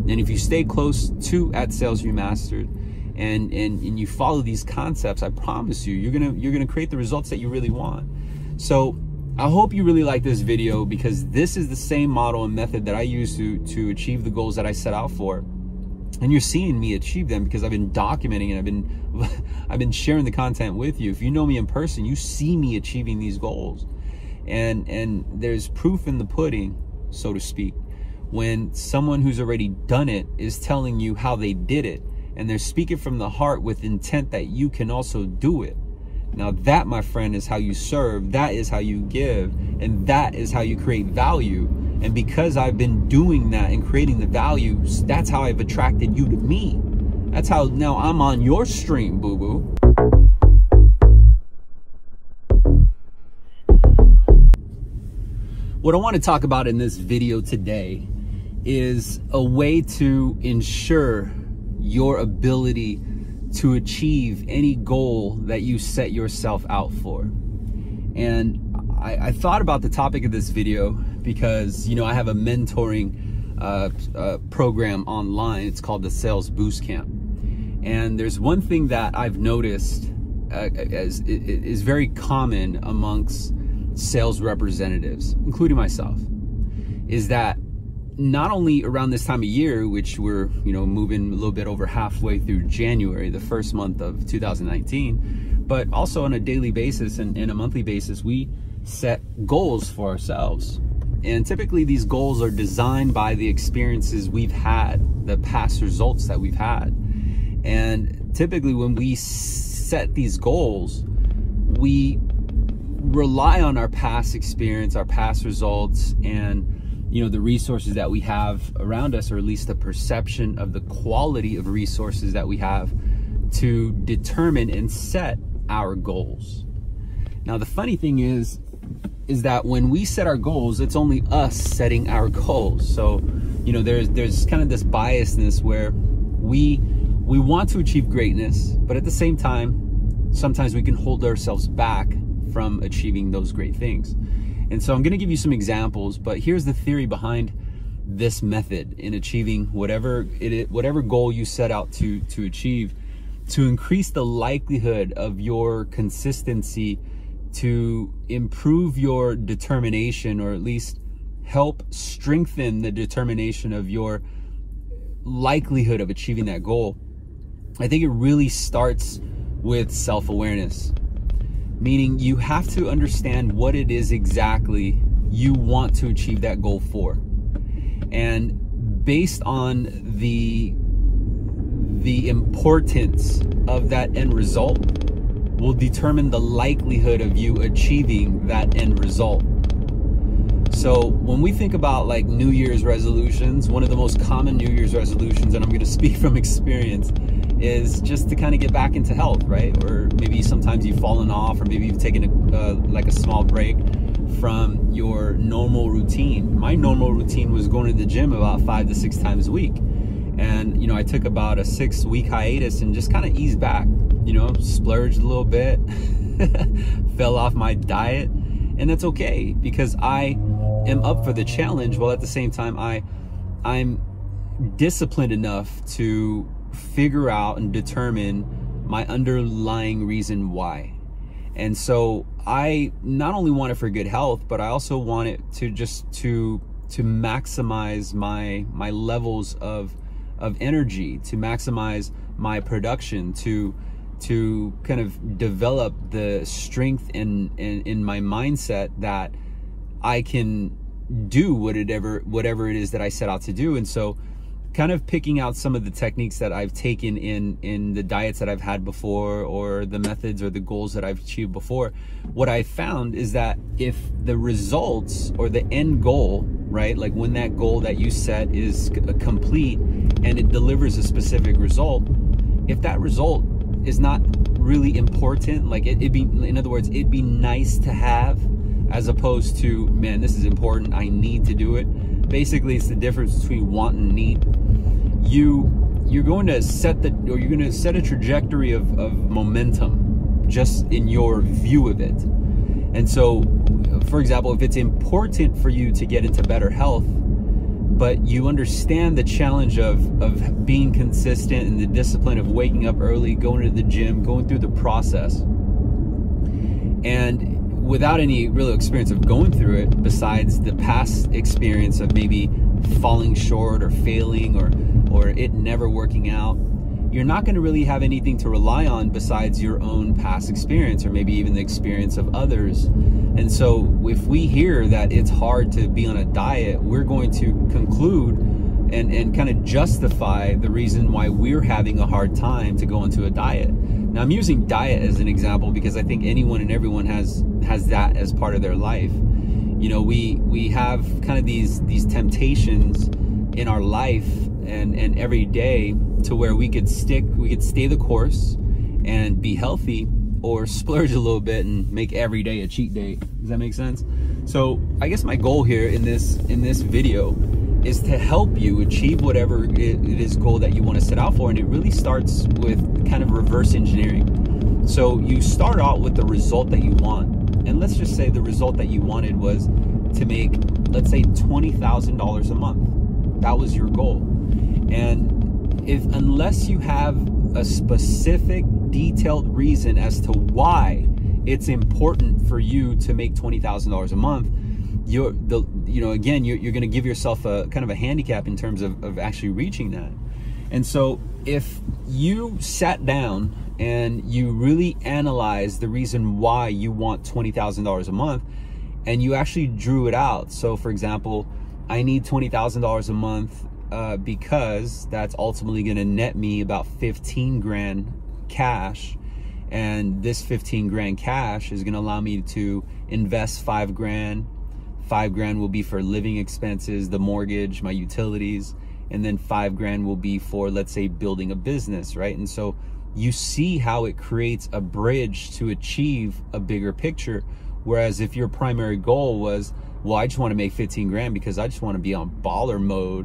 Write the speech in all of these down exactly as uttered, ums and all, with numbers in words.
And if you stay close to at Sales Remastered and, and, and you follow these concepts, I promise you, you're gonna, you're gonna create the results that you really want. So I hope you really like this video, because this is the same model and method that I use to, to achieve the goals that I set out for. And you're seeing me achieve them because I've been documenting and I've been, I've been sharing the content with you. If you know me in person, you see me achieving these goals. And, and there's proof in the pudding, so to speak, when someone who's already done it is telling you how they did it. And they're speaking from the heart with intent that you can also do it. Now that, my friend, is how you serve, that is how you give, and that is how you create value. And because I've been doing that and creating the value, that's how I've attracted you to me. That's how now I'm on your stream, boo-boo. What I want to talk about in this video today is a way to ensure your ability to achieve any goal that you set yourself out for. And I, I thought about the topic of this video because, you know, I have a mentoring uh, uh, program online. It's called the Sales Boost Camp. And there's one thing that I've noticed uh, as is very common amongst sales representatives, including myself, is that not only around this time of year, which we're, you know, moving a little bit over halfway through January, the first month of two thousand nineteen, but also on a daily basis and, and a monthly basis, we set goals for ourselves. And typically these goals are designed by the experiences we've had, the past results that we've had. And typically when we set these goals, we rely on our past experience, our past results, and you know, the resources that we have around us, or at least the perception of the quality of resources that we have, to determine and set our goals. Now, the funny thing is, is that when we set our goals, it's only us setting our goals. So, you know, there's there's kind of this biasness where we we want to achieve greatness, but at the same time, sometimes we can hold ourselves back from achieving those great things. And so I'm going to give you some examples, but here's the theory behind this method in achieving whatever it whatever goal you set out to to achieve, to increase the likelihood of your consistency, to improve your determination, or at least help strengthen the determination of your likelihood of achieving that goal. I think it really starts with self-awareness. Meaning you have to understand what it is exactly you want to achieve that goal for. And based on the, the importance of that end result will determine the likelihood of you achieving that end result. So when we think about like New Year's resolutions, one of the most common New Year's resolutions, and I'm going to speak from experience, is just to kind of get back into health, right? Or maybe sometimes you've fallen off, or maybe you've taken a, uh, like a small break from your normal routine. My normal routine was going to the gym about five to six times a week. And, you know, I took about a six week hiatus and just kind of eased back, you know, splurged a little bit, fell off my diet. And that's okay, because I am up for the challenge, while at the same time I, I'm disciplined enough to figure out and determine my underlying reason why. And so I not only want it for good health, but I also want it to just to to maximize my my levels of of energy, to maximize my production, to to kind of develop the strength in, in, in my mindset that I can do whatever, whatever it is that I set out to do. And so kind of picking out some of the techniques that I've taken in, in the diets that I've had before, or the methods or the goals that I've achieved before, what I found is that if the results or the end goal, right, like when that goal that you set is complete and it delivers a specific result, if that result is not really important, like it, it'd be, in other words, it'd be nice to have, as opposed to, man, this is important, I need to do it. Basically, it's the difference between want and need. You, you're going to set the, or you're going to set a trajectory of, of momentum just in your view of it. And so, for example, if it's important for you to get into better health, but you understand the challenge of, of being consistent and the discipline of waking up early, going to the gym, going through the process. And without any real experience of going through it, besides the past experience of maybe falling short or failing or, or it never working out, you're not going to really have anything to rely on besides your own past experience, or maybe even the experience of others. And so if we hear that it's hard to be on a diet, we're going to conclude and, and kind of justify the reason why we're having a hard time to go into a diet. Now, I'm using diet as an example because I think anyone and everyone has has that as part of their life. You know, we we have kind of these these temptations in our life and and every day to where we could stick, we could stay the course and be healthy, or splurge a little bit and make every day a cheat day. Does that make sense? So I guess my goal here in this in this video is to help you achieve whatever it is goal that you want to set out for. And it really starts with kind of reverse engineering. So you start out with the result that you want. And let's just say the result that you wanted was to make, let's say, twenty thousand dollars a month. That was your goal. And if unless you have a specific detailed reason as to why it's important for you to make twenty thousand dollars a month, you're the you know again you're, you're going to give yourself a kind of a handicap in terms of, of actually reaching that. And so if you sat down and you really analyze the reason why you want twenty thousand dollars a month, and you actually drew it out. So for example, I need twenty thousand dollars a month uh, because that's ultimately going to net me about fifteen grand cash. And this fifteen grand cash is going to allow me to invest five grand. Five grand will be for living expenses, the mortgage, my utilities, and then five grand will be for, let's say, building a business, right? And so you see how it creates a bridge to achieve a bigger picture. Whereas if your primary goal was, well, I just want to make fifteen grand because I just want to be on baller mode.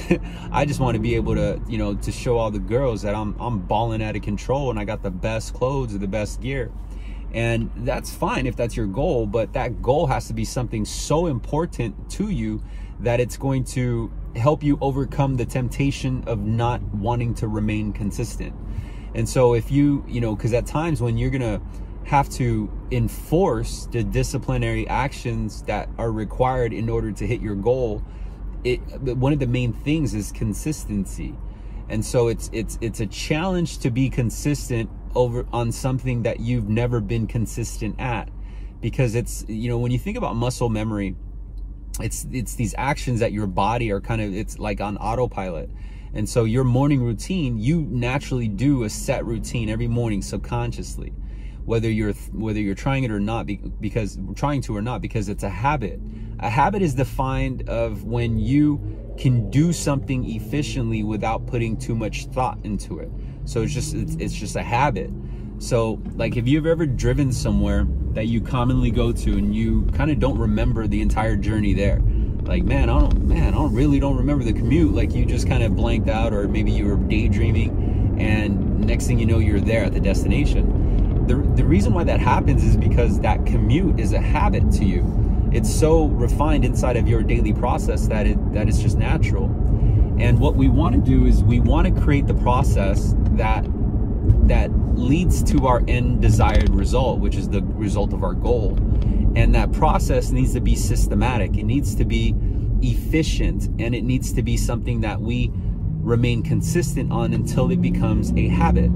I just want to be able to, you know, to show all the girls that I'm, I'm balling out of control and I got the best clothes or the best gear. And that's fine if that's your goal, but that goal has to be something so important to you that it's going to help you overcome the temptation of not wanting to remain consistent. And so if you, you know, because at times when you're going to have to enforce the disciplinary actions that are required in order to hit your goal, it one of the main things is consistency. And so it's it's it's a challenge to be consistent over on something that you've never been consistent at, because it's, you know, when you think about muscle memory, it's it's these actions that your body are kind of, it's like on autopilot. And so your morning routine, you naturally do a set routine every morning subconsciously, whether you're whether you're trying it or not, because trying to or not, because it's a habit. A habit is defined of when you can do something efficiently without putting too much thought into it. So it's just it's, it's just a habit. So like if you've ever driven somewhere that you commonly go to and you kind of don't remember the entire journey there, like, man, I don't man, I don't really don't remember the commute. Like you just kind of blanked out, or maybe you were daydreaming, and next thing you know, you're there at the destination. The, the reason why that happens is because that commute is a habit to you. It's so refined inside of your daily process that it that it's just natural. And what we want to do is we want to create the process that that leads to our end desired result, which is the result of our goal. And that process needs to be systematic. It needs to be efficient, and it needs to be something that we remain consistent on until it becomes a habit.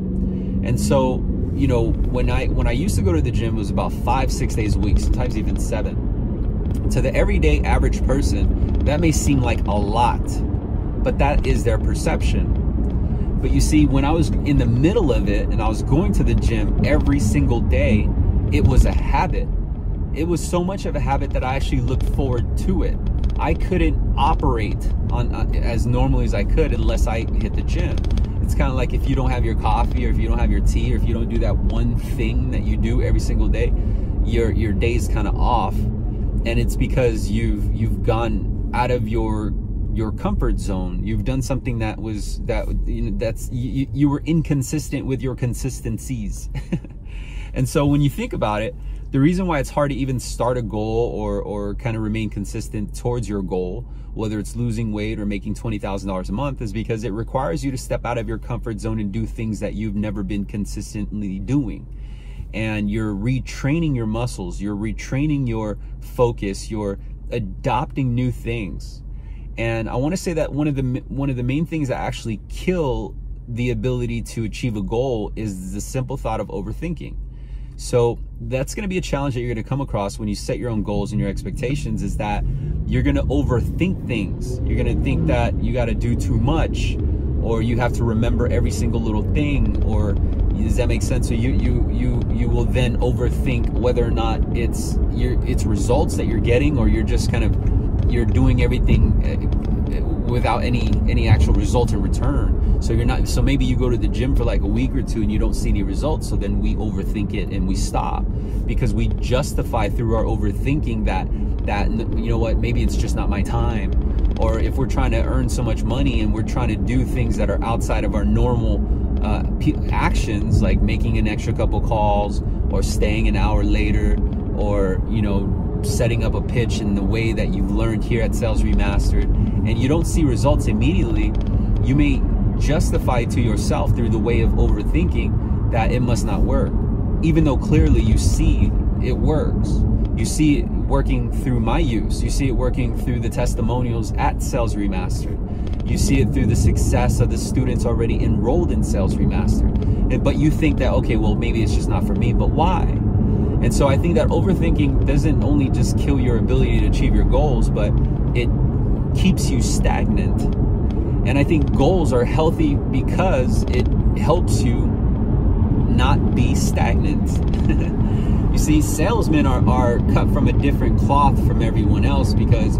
And so, you know, when I when I used to go to the gym, it was about five, six days a week, sometimes even seven. To the everyday average person, that may seem like a lot, but that is their perception. But you see, when I was in the middle of it and I was going to the gym every single day, it was a habit. It was so much of a habit that I actually looked forward to it. I couldn't operate on uh, as normally as I could unless I hit the gym. It's kind of like if you don't have your coffee, or if you don't have your tea, or if you don't do that one thing that you do every single day, your your day's kind of off. And it's because you've you've gone out of your your comfort zone. You've done something that was that you know, that's you, you were inconsistent with your consistencies. And so when you think about it, the reason why it's hard to even start a goal or, or kind of remain consistent towards your goal, whether it's losing weight or making twenty thousand dollars a month, is because it requires you to step out of your comfort zone and do things that you've never been consistently doing. And you're retraining your muscles, you're retraining your focus, you're adopting new things. And I want to say that one of the one of the main things that actually kill the ability to achieve a goal is the simple thought of overthinking. So that's going to be a challenge that you're going to come across when you set your own goals and your expectations, is that you're going to overthink things. You're going to think that you got to do too much, or you have to remember every single little thing, or does that make sense? So you you you you will then overthink whether or not it's your it's results that you're getting, or you're just kind of you're doing everything without any any actual result in return. So you're not, so maybe you go to the gym for like a week or two and you don't see any results, so then we overthink it and we stop, because we justify through our overthinking that that you know what, maybe it's just not my time. Or if we're trying to earn so much money and we're trying to do things that are outside of our normal uh, actions, like making an extra couple calls, or staying an hour later, or you know, setting up a pitch in the way that you've learned here at Sales Remastered, and you don't see results immediately, you may justify to yourself through the way of overthinking that it must not work, even though clearly you see it works. You see it working through my use. You see it working through the testimonials at Sales Remastered. You see it through the success of the students already enrolled in Sales Remastered. But you think that, okay, well, maybe it's just not for me, but why? And so I think that overthinking doesn't only just kill your ability to achieve your goals, but it keeps you stagnant. And I think goals are healthy because it helps you not be stagnant. You see, salesmen are, are cut from a different cloth from everyone else, because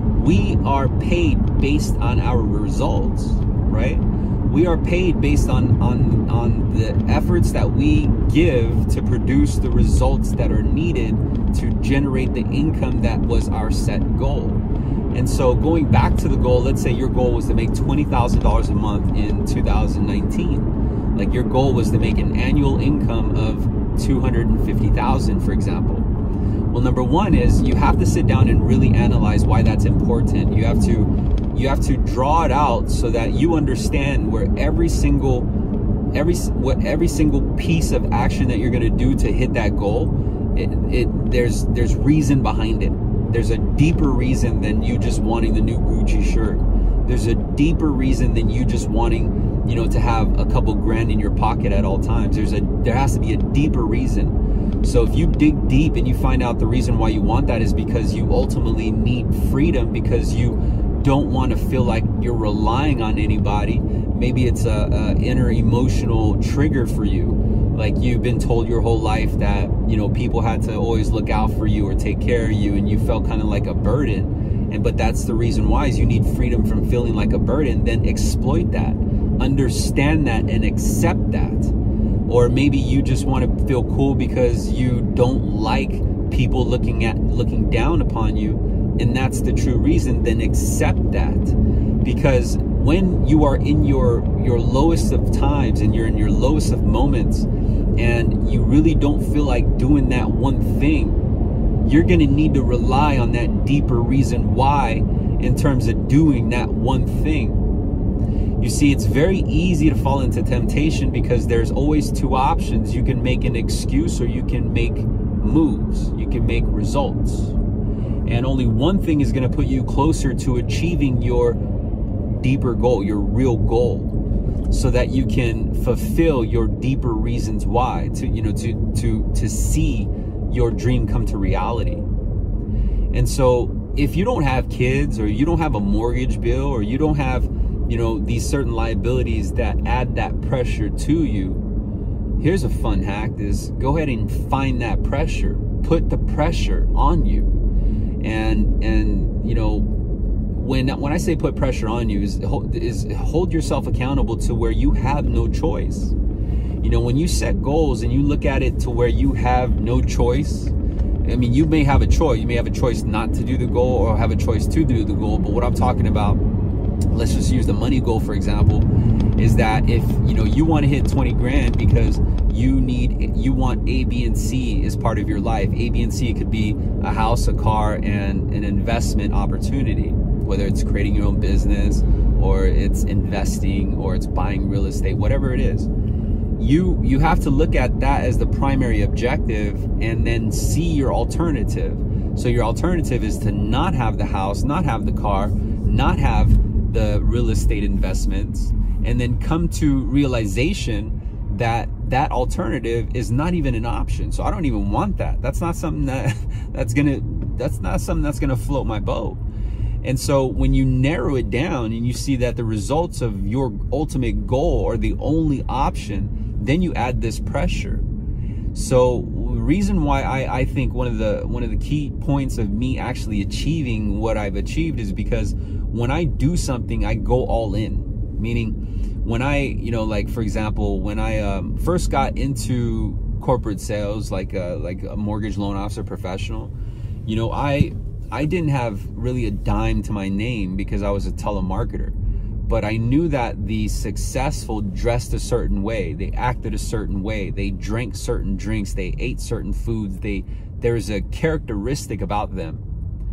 we are paid based on our results, right? We are paid based on, on, on the efforts that we give to produce the results that are needed to generate the income that was our set goal. And so going back to the goal, let's say your goal was to make twenty thousand dollars a month in two thousand nineteen. Like your goal was to make an annual income of two hundred fifty thousand dollars, for example. Well, number one is you have to sit down and really analyze why that's important. You have to you have to draw it out so that you understand where every single every what every single piece of action that you're going to do to hit that goal, it, it there's there's reason behind it. There's a deeper reason than you just wanting the new Gucci shirt. There's a deeper reason than you just wanting, you know, to have a couple grand in your pocket at all times. There's a there has to be a deeper reason. So if you dig deep and you find out the reason why you want that is because you ultimately need freedom, because you don't want to feel like you're relying on anybody. Maybe it's a, a inner emotional trigger for you. Like you've been told your whole life that, you know, people had to always look out for you or take care of you, and you felt kind of like a burden. And but that's the reason why, is you need freedom from feeling like a burden. Then exploit that, understand that, and accept that. Or maybe you just want to feel cool because you don't like people looking at looking down upon you, and that's the true reason. Then accept that, because when you are in your your lowest of times and you're in your lowest of moments, and you really don't feel like doing that one thing, you're going to need to rely on that deeper reason why in terms of doing that one thing. You see, it's very easy to fall into temptation because there's always two options. You can make an excuse, or you can make moves. You can make results. And only one thing is going to put you closer to achieving your deeper goal, your real goal, so that you can fulfill your deeper reasons why, to, you know, to, to, to see your dream come to reality. And so if you don't have kids, or you don't have a mortgage bill, or you don't have, you know, these certain liabilities that add that pressure to you, here's a fun hack: is go ahead and find that pressure, put the pressure on you. And, and, you know, when, when I say put pressure on you, is, is hold yourself accountable to where you have no choice. You know, when you set goals and you look at it to where you have no choice, I mean, you may have a choice. You may have a choice not to do the goal, or have a choice to do the goal. But what I'm talking about, let's just use the money goal, for example, is that if, you know, you want to hit twenty grand because you need, you want A, B, and C as part of your life. A, B, and C could be a house, a car, and an investment opportunity, whether it's creating your own business or it's investing or it's buying real estate, whatever it is. You, you have to look at that as the primary objective and then see your alternative. So your alternative is to not have the house, not have the car, not have the real estate investments, and then come to realization that that alternative is not even an option. So I don't even want that. That's not something that that's gonna that's not something that's gonna float my boat. And so when you narrow it down and you see that the results of your ultimate goal are the only option, then you add this pressure. So the reason why I, I think one of the one of the key points of me actually achieving what I've achieved is because when I do something, I go all in. Meaning, when I, you know, like for example, when I um, first got into corporate sales, like a, like a mortgage loan officer professional, you know, I I didn't have really a dime to my name because I was a telemarketer. But I knew that the successful dressed a certain way, they acted a certain way, they drank certain drinks, they ate certain foods, they there's a characteristic about them.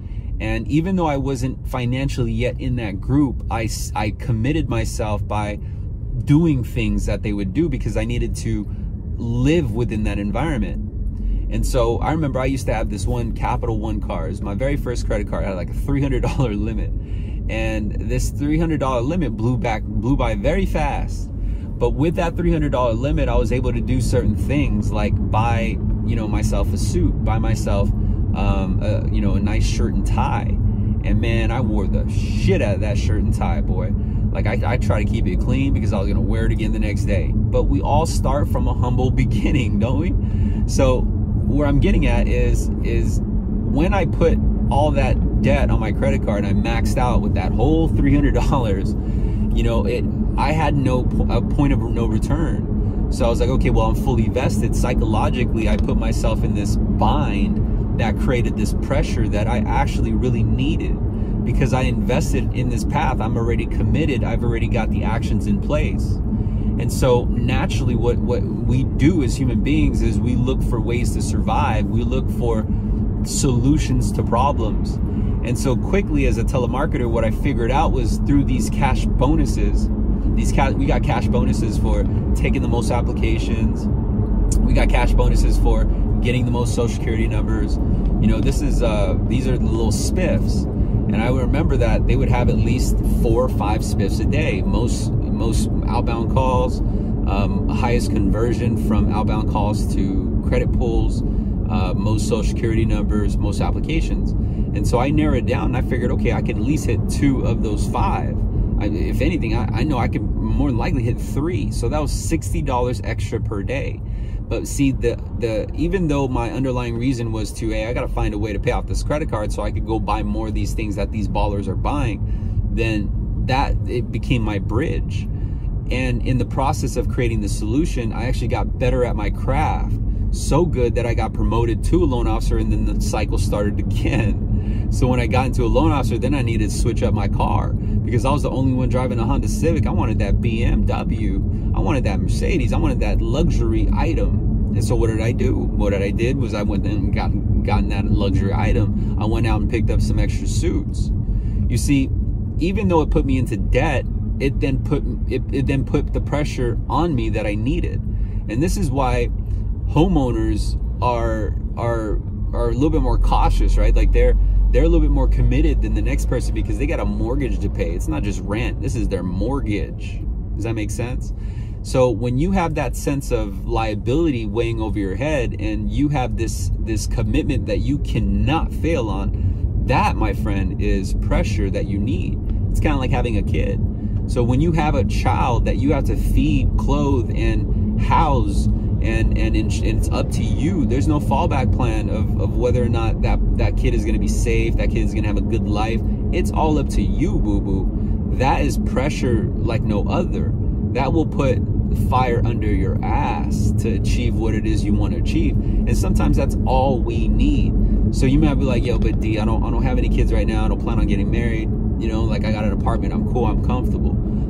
And even though I wasn't financially yet in that group, I, I committed myself by doing things that they would do because I needed to live within that environment. And so I remember I used to have this one Capital One card. It was my very first credit card. It had like a three hundred dollar limit. And this three hundred dollar limit blew back, blew by very fast. But with that three hundred dollar limit, I was able to do certain things like buy, you know, myself a suit, buy myself um uh, you know, a nice shirt and tie. And man, I wore the shit out of that shirt and tie, boy. Like I, I try to keep it clean because I was gonna wear it again the next day. But we all start from a humble beginning, don't we? So where I'm getting at is is when I put all that debt on my credit card and I maxed out with that whole three hundred dollars, you know, it I had no a point of no return. So I was like, okay, well, I'm fully vested. Psychologically, I put myself in this bind that created this pressure that I actually really needed because I invested in this path. I'm already committed. I've already got the actions in place. And so naturally what, what we do as human beings is we look for ways to survive. We look for solutions to problems. And so quickly as a telemarketer, what I figured out was through these cash bonuses, these cash, we got cash bonuses for taking the most applications. We got cash bonuses for getting the most social security numbers. You know, this is uh these are the little spiffs, and I remember that they would have at least four or five spiffs a day. Most most outbound calls, um, highest conversion from outbound calls to credit pulls, uh, most social security numbers, most applications. And so I narrowed it down and I figured, okay, I can at least hit two of those five. I, if anything, I, I know I could more than likely hit three. So that was sixty dollars extra per day. But see, the the even though my underlying reason was to, hey, I got to find a way to pay off this credit card so I could go buy more of these things that these ballers are buying, then that it became my bridge. And in the process of creating the solution, I actually got better at my craft. So good that I got promoted to a loan officer, and then the cycle started again. So when I got into a loan officer, then I needed to switch up my car because I was the only one driving a Honda Civic. I wanted that B M W. I wanted that Mercedes. I wanted that luxury item. And so what did I do? What did I did was I went and got gotten that luxury item. I went out and picked up some extra suits. You see, even though it put me into debt, it then put it, it then put the pressure on me that I needed. And this is why homeowners are are are a little bit more cautious, right? Like they're they're a little bit more committed than the next person because they got a mortgage to pay. It's not just rent. This is their mortgage. Does that make sense? So when you have that sense of liability weighing over your head and you have this this commitment that you cannot fail on, that, my friend, is pressure that you need. It's kind of like having a kid. So when you have a child that you have to feed, clothe, and house, and and, and it's up to you. There's no fallback plan of, of whether or not that, that kid is going to be safe, that kid is going to have a good life. It's all up to you, boo-boo. That is pressure like no other. That will put fire under your ass to achieve what it is you want to achieve. And sometimes that's all we need. So you might be like, yo, but D, I don't, I don't have any kids right now. I don't plan on getting married. You know, like I got an apartment. I'm cool. I'm comfortable.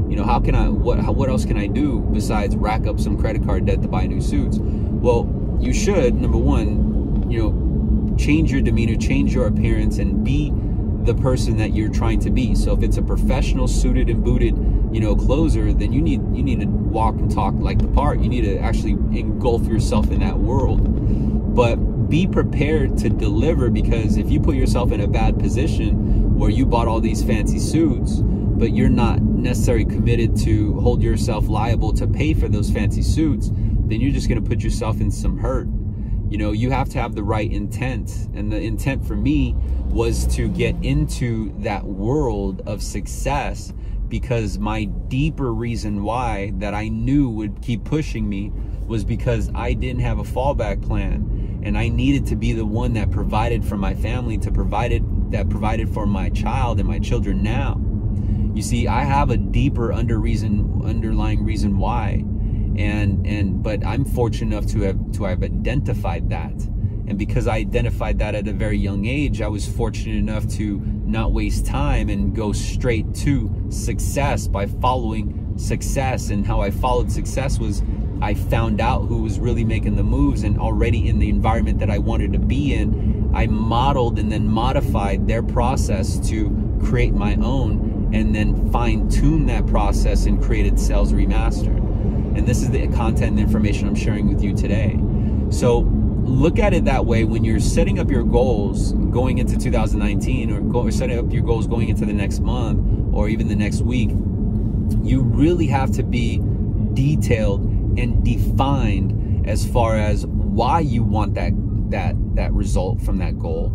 You know, how can I, what, how, what else can I do besides rack up some credit card debt to buy new suits? Well, you should, number one, you know, change your demeanor, change your appearance, and be the person that you're trying to be. So if it's a professional suited and booted, you know, closer, then you need, you need to walk and talk like the part. You need to actually engulf yourself in that world. But be prepared to deliver, because if you put yourself in a bad position where you bought all these fancy suits, but you're not necessarily committed to hold yourself liable to pay for those fancy suits, then you're just going to put yourself in some hurt. You know, you have to have the right intent. And the intent for me was to get into that world of success, because my deeper reason why that I knew would keep pushing me was because I didn't have a fallback plan, and I needed to be the one that provided for my family, to provided that provided for my child and my children now. You see, I have a deeper under reason, underlying reason why, and and but I'm fortunate enough to have to have identified that. And because I identified that at a very young age, I was fortunate enough to not waste time and go straight to success by following success. And how I followed success was I found out who was really making the moves, and already in the environment that I wanted to be in, I modeled and then modified their process to create my own, and then fine-tune that process and created Sales Remastered. And this is the content and information I'm sharing with you today. So look at it that way when you're setting up your goals going into two thousand nineteen, or, go, or setting up your goals going into the next month or even the next week. You really have to be detailed and defined as far as why you want that that that result from that goal,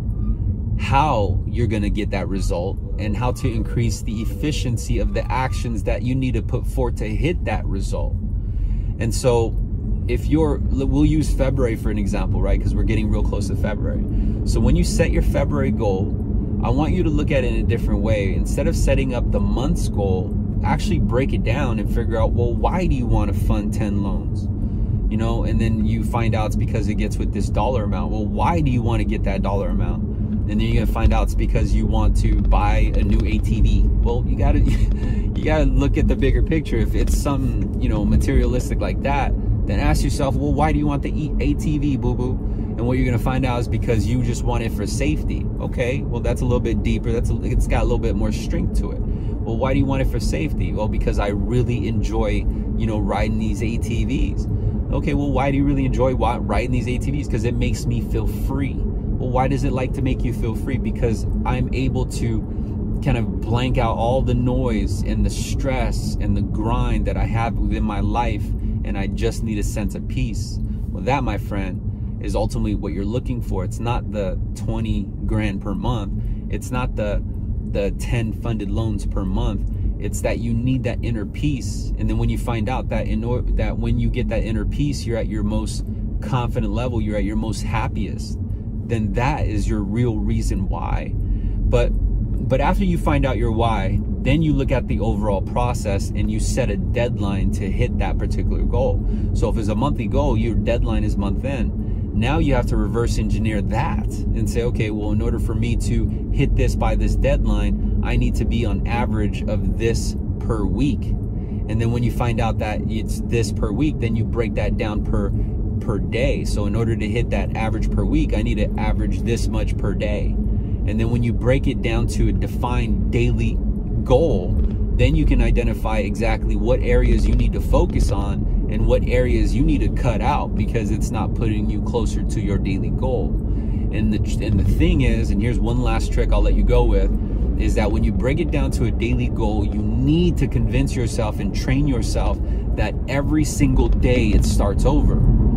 how you're going to get that result, and how to increase the efficiency of the actions that you need to put forth to hit that result. And so if you're, we'll use February for an example, right? Because we're getting real close to February. So when you set your February goal, I want you to look at it in a different way. Instead of setting up the month's goal, actually break it down and figure out, well, why do you want to fund ten loans? You know, and then you find out it's because it gets with this dollar amount. Well, why do you want to get that dollar amount? And then you're gonna find out it's because you want to buy a new A T V. Well, you gotta you gotta look at the bigger picture. If it's some, you know, materialistic like that, then ask yourself, well, why do you want the A T V, boo-boo? And what you're gonna find out is because you just want it for safety. Okay, well, that's a little bit deeper. That's a, it's got a little bit more strength to it. Well, why do you want it for safety? Well, because I really enjoy, you know, riding these A T Vs. Okay, well, why do you really enjoy riding these A T Vs? Because it makes me feel free. Well, why does it like to make you feel free? Because I'm able to kind of blank out all the noise and the stress and the grind that I have within my life, and I just need a sense of peace. Well, that, my friend, is ultimately what you're looking for. It's not the twenty grand per month. It's not the the ten funded loans per month. It's that you need that inner peace. And then when you find out that in order that when you get that inner peace, you're at your most confident level, you're at your most happiest, then that is your real reason why. But but after you find out your why, then you look at the overall process and you set a deadline to hit that particular goal. So if it's a monthly goal, your deadline is month end. Now you have to reverse engineer that and say, okay, well, in order for me to hit this by this deadline, I need to be on average of this per week. And then when you find out that it's this per week, then you break that down per per day. So in order to hit that average per week, I need to average this much per day. And then when you break it down to a defined daily goal, then you can identify exactly what areas you need to focus on and what areas you need to cut out, because it's not putting you closer to your daily goal. And the, and the thing is, and here's one last trick I'll let you go with, is that when you break it down to a daily goal, you need to convince yourself and train yourself that every single day it starts over.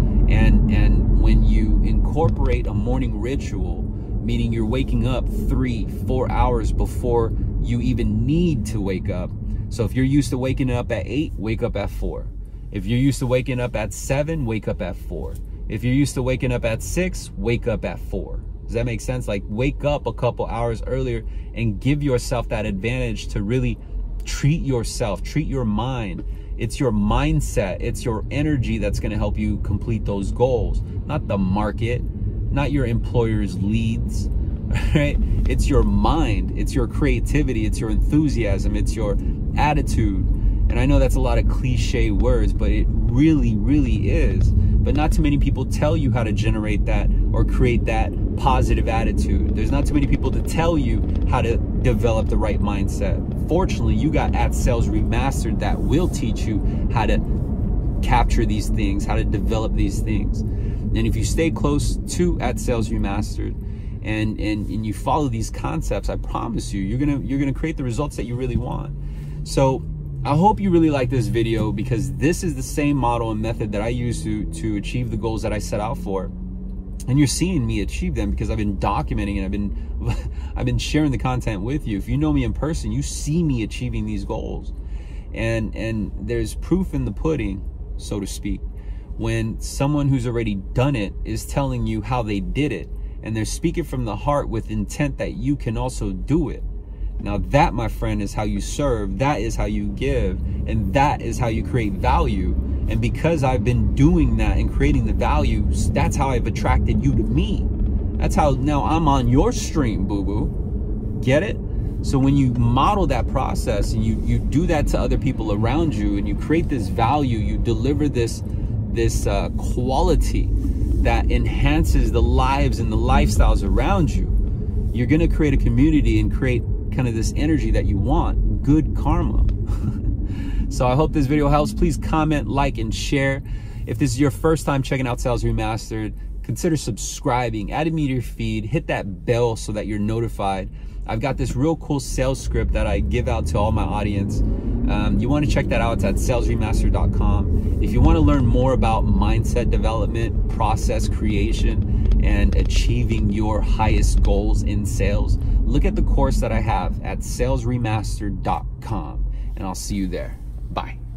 And, and when you incorporate a morning ritual, meaning you're waking up three, four hours before you even need to wake up. So if you're used to waking up at eight, wake up at four. If you're used to waking up at seven, wake up at four. If you're used to waking up at six, wake up at four. Does that make sense? Like, wake up a couple hours earlier and give yourself that advantage to really treat yourself, treat your mind. It's your mindset, it's your energy that's going to help you complete those goals, not the market, not your employer's leads, right? It's your mind, it's your creativity, it's your enthusiasm, it's your attitude. And I know that's a lot of cliche words, but it really, really is. But not too many people tell you how to generate that or create that positive attitude. There's not too many people to tell you how to develop the right mindset. Fortunately, you got At Sales Remastered that will teach you how to capture these things, how to develop these things. And if you stay close to At Sales Remastered and, and, and you follow these concepts, I promise you, you're gonna, you're gonna create the results that you really want. So I hope you really like this video, because this is the same model and method that I use to, to achieve the goals that I set out for. And you're seeing me achieve them because I've been documenting and I've been, I've been sharing the content with you. If you know me in person, you see me achieving these goals. And, and there's proof in the pudding, so to speak, when someone who's already done it is telling you how they did it. And they're speaking from the heart with intent that you can also do it. Now that, my friend, is how you serve, that is how you give, and that is how you create value. And because I've been doing that and creating the values, that's how I've attracted you to me. That's how now I'm on your stream, boo-boo. Get it? So when you model that process and you, you do that to other people around you and you create this value, you deliver this, this uh, quality that enhances the lives and the lifestyles around you, you're gonna create a community and create kind of this energy that you want, good karma. So I hope this video helps. Please comment, like, and share. If this is your first time checking out Sales Remastered, consider subscribing, add me to your feed, hit that bell so that you're notified. I've got this real cool sales script that I give out to all my audience. Um, you want to check that out. It's at sales remastered dot com. If you want to learn more about mindset development, process creation, and achieving your highest goals in sales, look at the course that I have at sales remastered dot com, and I'll see you there. Bye.